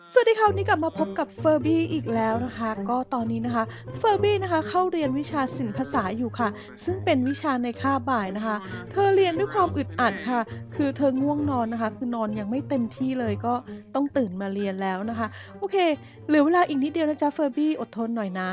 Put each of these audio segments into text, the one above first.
สวัสดีค่ะวันนี้กลับมาพบกับเฟอร์บี้อีกแล้วนะคะก็ตอนนี้นะคะเฟอร์บี้นะคะเข้าเรียนวิชาศิลปภาษาอยู่ค่ะซึ่งเป็นวิชาในคาบบ่ายนะคะเธอเรียนด้วยความอึดอัดค่ะคือเธอง่วงนอนนะคะคือนอนยังไม่เต็มที่เลยก็ต้องตื่นมาเรียนแล้วนะคะโอเคเหลือเวลาอีกนิดเดียวนะจ๊ะเฟอร์บี้อดทนหน่อยนะ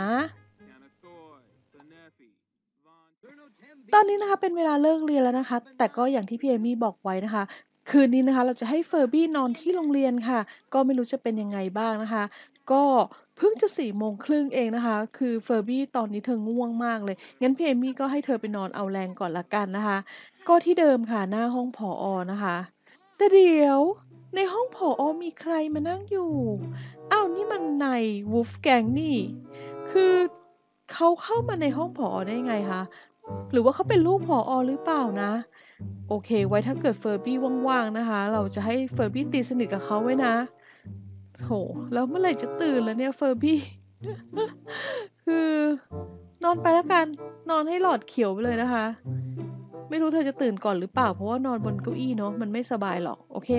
ตอนนี้นะคะเป็นเวลาเลิกเรียนแล้วนะคะแต่ก็อย่างที่พี่เอมี่บอกไว้นะคะคืนนี้นะคะเราจะให้เฟอร์บี้นอนที่โรงเรียนค่ะก็ไม่รู้จะเป็นยังไงบ้างนะคะก็เพิ่งจะ4 โมงครึ่งเองนะคะคือเฟอร์บี้ตอนนี้เธอง่วงมากเลยงั้นพี่เอมี่ก็ให้เธอไปนอนเอาแรงก่อนละกันนะคะก็ที่เดิมค่ะหน้าห้องผอนะคะแต่เดี๋ยวในห้องผอมีใครมานั่งอยู่อ้าวนี่มันนายวูฟแกงนี่คือเขาเข้ามาในห้องผอได้ไงคะหรือว่าเขาเป็นลูกผอหรือเปล่านะโอเคไว้ถ้าเกิดเฟอร์บี้ว่างๆนะคะเราจะให้เฟอร์บี้ตีสนิทกับเขาไว้นะโถแล้วเมื่อไหร่จะตื่นแล้วเนี่ยเฟอร์บี้คือนอนไปแล้วกันนอนให้หลอดเขียวไปเลยนะคะไม่รู้เธอจะตื่นก่อนหรือเปล่าเพราะว่านอนบนเก้าอี้เนาะมันไม่สบายหรอกโอเค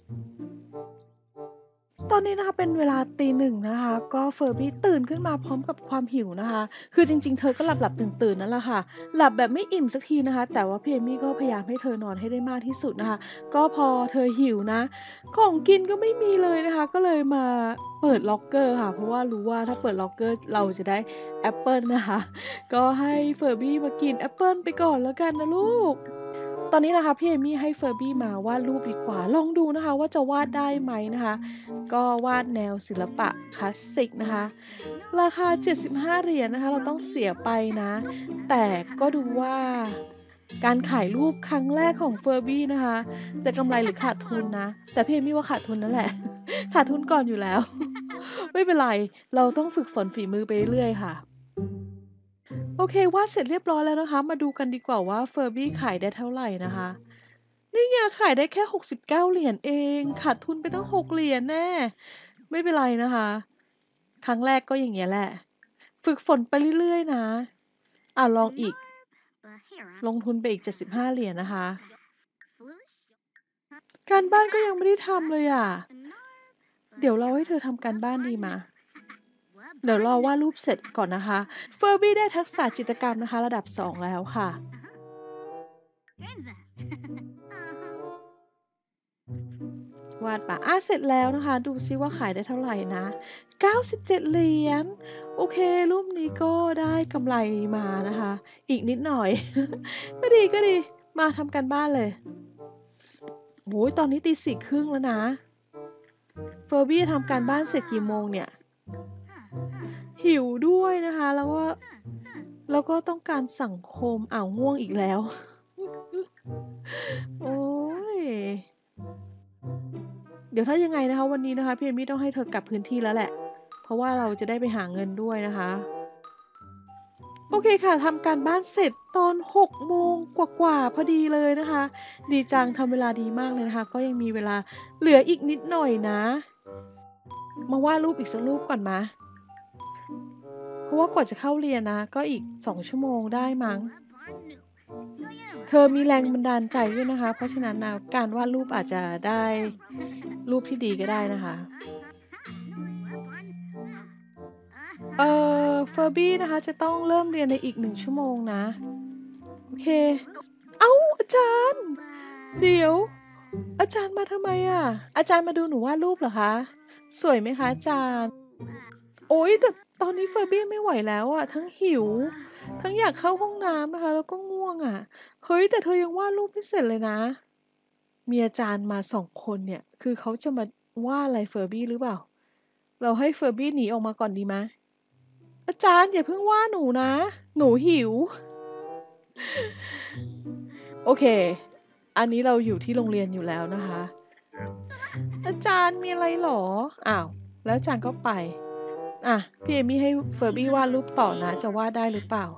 ตอนนี้นะคะเป็นเวลาตี 1นะคะก็เฟอร์บี้ตื่นขึ้นมาพร้อมกับความหิวนะคะคือจริงๆเธอก็หลับๆตื่นๆนั่นแหละค่ะหลับแบบไม่อิ่มสักทีนะคะแต่ว่าพี่เอมี่ก็พยายามให้เธอนอนให้ได้มากที่สุดนะคะก็พอเธอหิวนะของกินก็ไม่มีเลยนะคะก็เลยมาเปิดล็อกเกอร์ค่ะเพราะว่ารู้ว่าถ้าเปิดล็อกเกอร์เราจะได้แอปเปิลนะคะก็ให้เฟอร์บี้มากินแอปเปิลไปก่อนแล้วกันนะลูก ตอนนี้นะคะพี่เอมี่ให้เฟอร์บี้มาวาดรูปดีกว่าลองดูนะคะว่าจะวาดได้ไหมนะคะก็วาดแนวศิลปะคลาสสิกนะคะราคา75 เหรียญนะคะเราต้องเสียไปนะแต่ก็ดูว่าการขายรูปครั้งแรกของเฟอร์บี้นะคะจะกำไรหรือขาดทุนนะแต่พี่เอมี่ว่าขาดทุนนั่นแหละขาดทุนก่อนอยู่แล้วไม่เป็นไรเราต้องฝึกฝนฝีมือไปเรื่อยๆค่ะ โอเควาดเสร็จเรียบร้อยแล้วนะคะมาดูกันดีกว่าว่าเฟอร์บี้ขายได้เท่าไหร่นะคะนี่ไงขายได้แค่69 เหรียญเองขาดทุนไปตั้ง6 เหรียญแน่ไม่เป็นไรนะคะครั้งแรกก็อย่างเงี้ยแหละฝึกฝนไปเรื่อยๆนะลองอีกลงทุนไปอีก75 เหรียญนะคะการบ้านก็ยังไม่ได้ทำเลยอ่ะเดี๋ยวเราให้เธอทำการบ้านดีมาเดี๋ยวรอวาดรูปเสร็จก่อนนะคะเฟอร์บี้ได้ทักษะจิตรกรรมนะคะระดับ2แล้วค่ะ วาดปะเสร็จแล้วนะคะดูซิว่าขายได้เท่าไหร่นะ97 เหรียญโอเครูปนี้ก็ได้กำไรมานะคะอีกนิดหน่อยก็ดีก็ดีมาทำการบ้านเลยโอ้ยตอนนี้ตี 4 ครึ่งแล้วนะเฟอร์บี้ทำการบ้านเสร็จกี่โมงเนี่ยหิวด้วยนะคะแล้วก็ต้องการสังคมง่วงอีกแล้วโอ้ย เดี๋ยวถ้ายังไงนะคะวันนี้นะคะพี่เอมี่ต้องให้เธอกลับพื้นที่แล้วแหละเพราะว่าเราจะได้ไปหาเงินด้วยนะคะโอเคค่ะทำการบ้านเสร็จตอน6 โมงกว่าๆพอดีเลยนะคะดีจังทำเวลาดีมากเลยนะคะก็ยังมีเวลาเหลืออีกนิดหน่อยนะมาวาดรูปอีกสักรูปก่อนมาเพราะว่ากว่าจะเข้าเรียนนะก็อีก2 ชั่วโมงได้มั้งเธอมีแรงบันดาลใจด้วยนะคะเพราะฉะนั้นนะการวาดรูปอาจจะได้รูปที่ดีก็ได้นะคะเฟอร์บี้นะคะจะต้องเริ่มเรียนในอีก1 ชั่วโมงนะโอเคอาจารย์เดี๋ยวอาจารย์มาทำไมอะอาจารย์มาดูหนูวาดรูปเหรอคะสวยไหมคะอาจารย์โอ๊ยแต่ตอนนี้เฟอร์บี้ไม่ไหวแล้วอะทั้งหิวทั้งอยากเข้าห้องน้ำนะคะแล้วก็ง่วงอะเฮ้ยแต่เธอยังวาดรูปไม่เสร็จเลยนะมีอาจารย์มา2 คนเนี่ยคือเขาจะมาว่าอะไรเฟอร์บี้หรือเปล่าเราให้เฟอร์บี้หนีออกมาก่อนดีไหมอาจารย์อย่าเพิ่งว่าหนูนะหนูหิวโอเคอันนี้เราอยู่ที่โรงเรียนอยู่แล้วนะคะอาจารย์มีอะไรหรอแล้วอาจารย์ก็ไปพี่เอมี่ให้เฟอร์บี้วาดรูปต่อนะจะวาดได้หรือเปล่า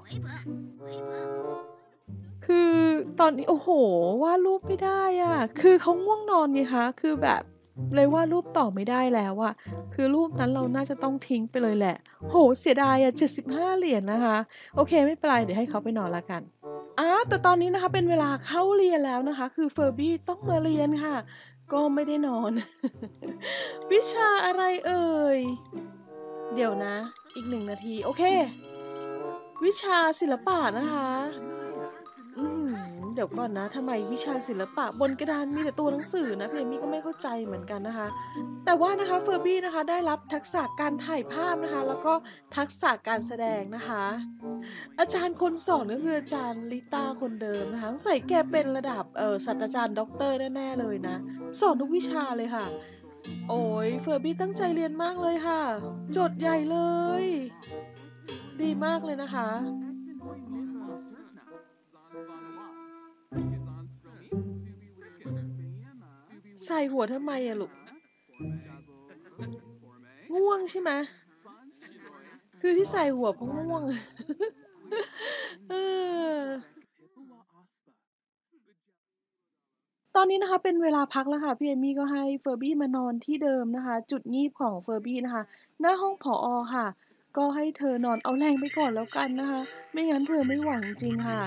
คือตอนนี้โอ้โหวาดรูปไม่ได้อะคือเขาง่วงนอนไงคะคือแบบเลยวาดรูปต่อไม่ได้แล้วอะคือรูปนั้นเราน่าจะต้องทิ้งไปเลยแหละโหเสียดายอะ75 เหรียญนะคะโอเคไม่เป็นไรเดี๋ยวให้เขาไปนอนแล้วกันแต่ตอนนี้นะคะเป็นเวลาเข้าเรียนแล้วนะคะคือเฟอร์บี้ต้องมาเรียนค่ะก็ไม่ได้นอน วิชาอะไรเอ่ยเดี๋ยวนะอีก1 นาทีโอเควิชาศิลปะนะคะอืมเดี๋ยวก่อนนะทำไมวิชาศิลปะบนกระดานมีแต่ตัวหนังสือนะพี่เอมมี่ก็ไม่เข้าใจเหมือนกันนะคะแต่ว่านะคะเฟอร์บี้นะคะได้รับทักษะการถ่ายภาพนะคะแล้วก็ทักษะการแสดงนะคะอาจารย์คนสอนก็คืออาจารย์ลิต้าคนเดิมนะคะสงสัยแกเป็นระดับศาสตราจารย์ด็อกเตอร์แน่ๆเลยนะสอนทุกวิชาเลยค่ะโอ้ยเฟอร์บี้ตั้งใจเรียนมากเลยค่ะโจทย์ใหญ่เลยดีมากเลยนะคะใส่หัวทำไมอะลูกง่วงใช่ไหมคือที่ใส่หัวเพราะง่วงเออตอนนี้นะคะเป็นเวลาพักแล้วค่ะพี่เอมี่ก็ให้เฟอร์บี้มานอนที่เดิมนะคะจุดงีบของเฟอร์บี้นะคะหน้าห้องผอค่ะก็ให้เธอนอนเอาแรงไปก่อนแล้วกันนะคะไม่งั้นเธอไม่ไหวจริงๆค่ะ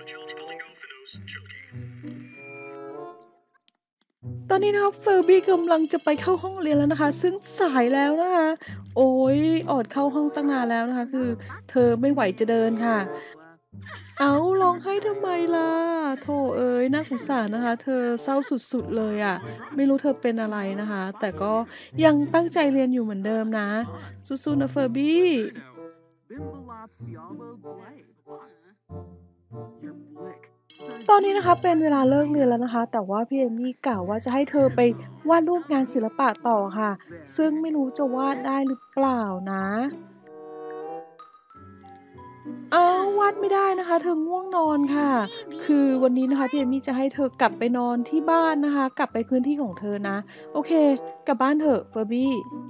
ตอนนี้นะคะเฟอร์บี้กำลังจะไปเข้าห้องเรียนแล้วนะคะซึ่งสายแล้วนะคะโอ้ยออดเข้าห้องตั้งนานแล้วนะคะคือเธอไม่ไหวจะเดินค่ะเอาร้องไห้ทำไมล่ะโธ่เอ้ยน่าสงสารนะคะเธอเศร้าสุดๆเลยอะไม่รู้เธอเป็นอะไรนะคะแต่ก็ยังตั้งใจเรียนอยู่เหมือนเดิมนะสู้ๆนะเฟอร์บี้ ตอนนี้นะคะเป็นเวลาเลิกเรียนแล้วนะคะแต่ว่าพี่เอมมี่กล่าวว่าจะให้เธอไปวาดรูปงานศิลปะต่อค่ะซึ่งไม่รู้จะวาดได้หรือเปล่านะเอาวาดไม่ได้นะคะเธอง่วงนอนค่ะคือวันนี้นะคะพี่เอมมี่จะให้เธอกลับไปนอนที่บ้านนะคะกลับไปพื้นที่ของเธอนะโอเคกลับบ้านเถอะเฟอร์บี้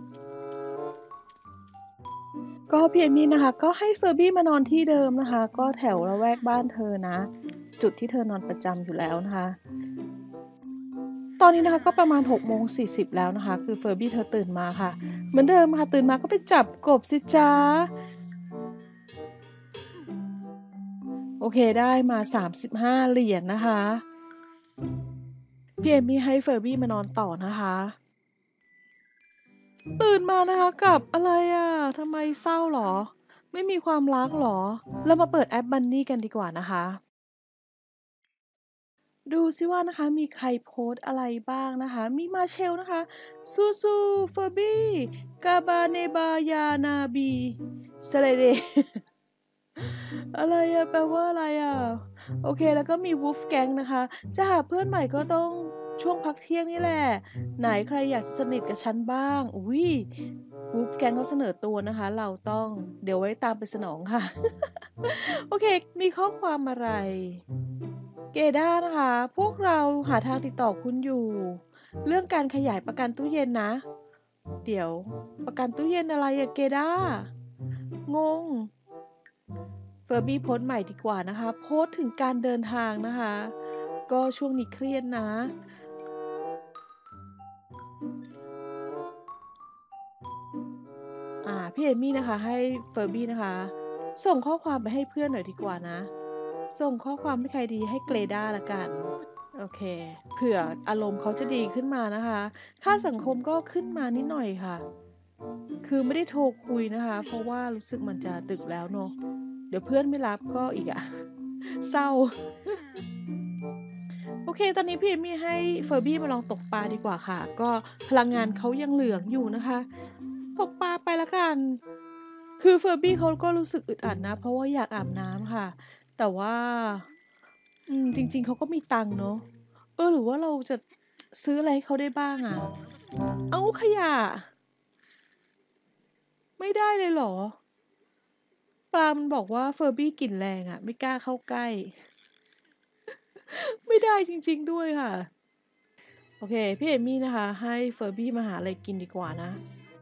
ก็พี่เอมมี่นะคะก็ให้เฟอร์บี้มานอนที่เดิมนะคะก็แถวละแวกบ้านเธอนะจุดที่เธอนอนประจำอยู่แล้วนะคะ ตอนนี้นะคะก็ประมาณ6:40แล้วนะคะคือเฟอร์บี้เธอตื่นมาค่ะเหมือนเดิมค่ะตื่นมาก็ไปจับกบสิจ๊ะโอเคได้มา35 เหรียญนะคะพี่เอมมี่ให้เฟอร์บี้มานอนต่อนะคะตื่นมานะคะกับอะไรอ่ะทำไมเศร้าหรอไม่มีความรักหรอเรามาเปิดแอปบันนี่กันดีกว่านะคะ ดูซิว่านะคะมีใครโพสต์อะไรบ้างนะคะมีมาเชลนะคะซูซูเฟอร์บี้กาบาเนบายานาบีสเลเดอะไรอะแปลว่าอะไรอะโอเคแล้วก็มีวูฟแก๊งนะคะจะหาเพื่อนใหม่ก็ต้องช่วงพักเที่ยงนี่แหละไหนใครอยากสนิทกับฉันบ้างอุ้ยวูฟแก๊งเขาเสนอตัวนะคะเราต้องเดี๋ยวไว้ตามไปสนองค่ะโอเคมีข้อความอะไร เกด้านะคะพวกเราหาทางติดต่อคุณอยู่เรื่องการขยายประกันตู้เย็นนะเดี๋ยวประกันตู้เย็นอะไรอะเกด้างงเฟอร์บี้โพสต์ใหม่ดีกว่านะคะโพสต์ถึงการเดินทางนะคะก็ช่วงนี้เครียดนะพี่เอมี่นะคะให้เฟอร์บี้นะคะส่งข้อความไปให้เพื่อนหน่อยดีกว่านะส่งข้อความให้ใครดีให้เกรด้าละกัน โอเคเผื่ออารมณ์เขาจะดีขึ้นมานะคะค่าสังคมก็ขึ้นมานิดหน่อยค่ะคือไม่ได้โทรคุยนะคะเพราะว่ารู้สึกมันจะดึกแล้วเนอะเดี๋ยวเพื่อนไม่รับก็อีกอะเศร้าโอเคตอนนี้พี่เอมี่ให้เฟอร์บี้มาลองตกปลาดีกว่าค่ะก็พลังงานเขายังเหลืองอยู่นะคะตกปลาไปละกันคือเฟอร์บี้เขาก็รู้สึกอึดอัดนะเพราะว่าอยากอาบน้ำค่ะแต่ว่าจริงๆเขาก็มีตังค์เนอะหรือว่าเราจะซื้ออะไรให้เขาได้บ้างอะเอาขยะไม่ได้เลยเหรอปลามันบอกว่าเฟอร์บี้กลิ่นแรงอะไม่กล้าเข้าใกล้ไม่ได้จริงๆด้วยค่ะโอเคพี่เอมี่นะคะให้เฟอร์บี้มาหาอะไรกินดีกว่านะ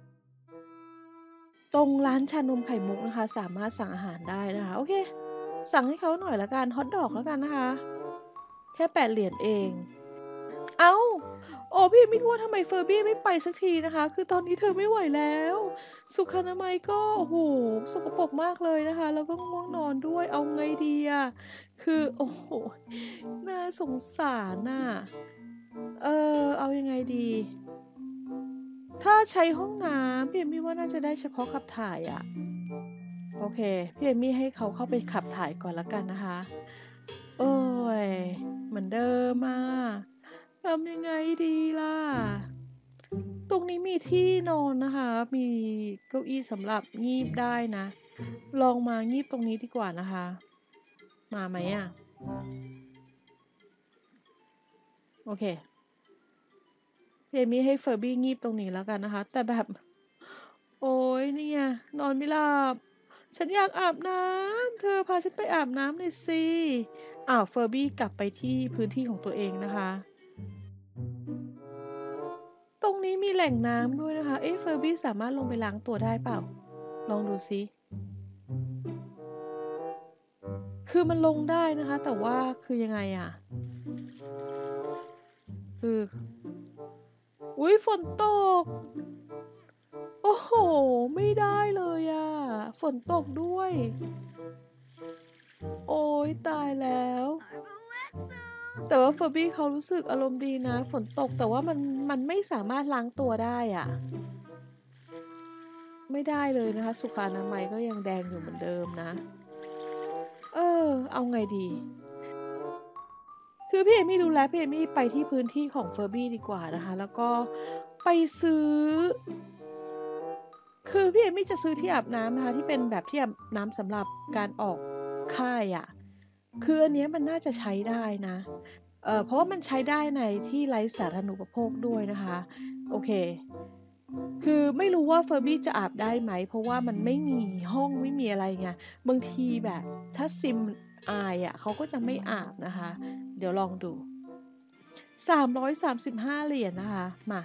ตรงร้านชานมไข่มุกนะคะสามารถสั่งอาหารได้นะคะโอเคสั่งให้เขาหน่อยละกันฮอทดอกแล้วกันนะคะแค่8 เหรียญเองเอ้าโอ้พี่ไม่รู้ว่าทำไมเฟอร์บี้ไม่ไปสักทีนะคะคือตอนนี้เธอไม่ไหวแล้วสุขอนามัยก็โอ้โหสกปรกมากเลยนะคะแล้วก็ง่วงนอนด้วยเอาไงดีอะคือโอ้โหน่าสงสารน่ะเอายังไงดี ถ้าใช้ห้องน้ำพี่เอมมี่ว่าน่าจะได้เฉพาะขับถ่ายอะโอเคพี่เอมมี่ให้เขาเข้าไปขับถ่ายก่อนแล้วกันนะคะ โอ้ยเหมือนเดิมอ่ะทำยังไงดีล่ะ ตรงนี้มีที่นอนนะคะ มีเก้าอี้สำหรับงีบได้นะ ลองมางีบตรงนี้ดีกว่านะคะ มาไหมอ่ะ โอเคเอมี่ให้เฟอร์บี้งีบตรงนี้แล้วกันนะคะ แต่แบบ โอ้ยนี่ไงนอนไม่หลับ ฉันอยากอาบน้ำ เธอพาฉันไปอาบน้ำหน่อยสิเฟอร์บี้กลับไปที่พื้นที่ของตัวเองนะคะ ตรงนี้มีแหล่งน้ำด้วยนะคะ เฟอร์บี้สามารถลงไปล้างตัวได้เปล่า ลองดูสิ คือมันลงได้นะคะ แต่ว่าคือยังไงอะคืออุ๊ยฝนตก โอ้โห ไม่ได้เลยอะฝนตกด้วย โอ้ยตายแล้ว แต่ว่าเฟอร์บี้เขารู้สึกอารมณ์ดีนะ ฝนตกแต่ว่ามันไม่สามารถล้างตัวได้อะไม่ได้เลยนะคะ สุขอนามัยก็ยังแดงอยู่เหมือนเดิมนะ เอาไงดี คือพี่เอมี่รู้แล้วพี่เอมี่ไปที่พื้นที่ของเฟอร์บี้ดีกว่านะคะ แล้วก็ไปซื้อ คือพี่เอมี่จะซื้อที่อาบน้ำนะคะที่เป็นแบบที่อาบน้ำสำหรับการออกค่ายอะคืออันนี้มันน่าจะใช้ได้นะเพราะว่ามันใช้ได้ในที่ไร้สาธารณูปโภคด้วยนะคะโอเคคือไม่รู้ว่าเฟอร์บี้จะอาบได้ไหมเพราะว่ามันไม่มีห้องไม่มีอะไรไงบางทีแบบถ้าซิมอายอ่ะเขาก็จะไม่อาบนะคะเดี๋ยวลองดู335 เหรียญนะคะมา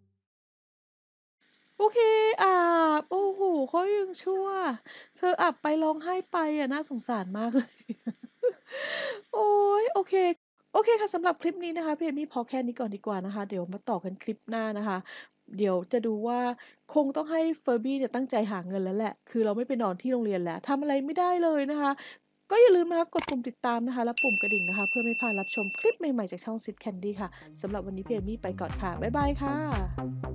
โอเคอาบโอ้โหเขายังชั่วเธออาบไปร้องไห้ไปอ่ะน่าสงสารมากเลยโอ้ยโอเค โอเคค่ะสำหรับคลิปนี้นะคะพี่เอมี่พอแค่นี้ก่อนดีกว่านะคะเดี๋ยวมาต่อกันคลิปหน้านะคะเดี๋ยวจะดูว่าคงต้องให้เฟอร์บี้เนี่ยตั้งใจหาเงินแล้วแหละคือเราไม่ไปนอนที่โรงเรียนแล้วทำอะไรไม่ได้เลยนะคะก็อย่าลืมนะคะกดปุ่มติดตามนะคะและปุ่มกระดิ่งนะคะเพื่อไม่พลาดรับชมคลิปใหม่ๆจากช่องซิดแคนดี้ค่ะสำหรับวันนี้พี่เอมี่ไปก่อนค่ะบ๊ายบายค่ะ